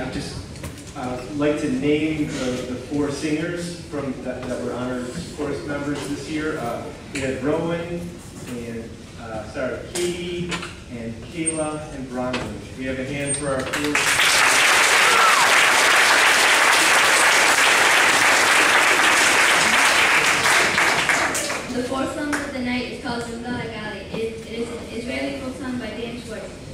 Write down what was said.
I'd just like to name the four singers that were honored as chorus members this year. We had Rowan, and Katie, and Kayla, and Bronwyn. We have a hand for our four. The fourth song of the night is called Zum Gali Gali. It is an Israeli folk song by Dan Schwartz.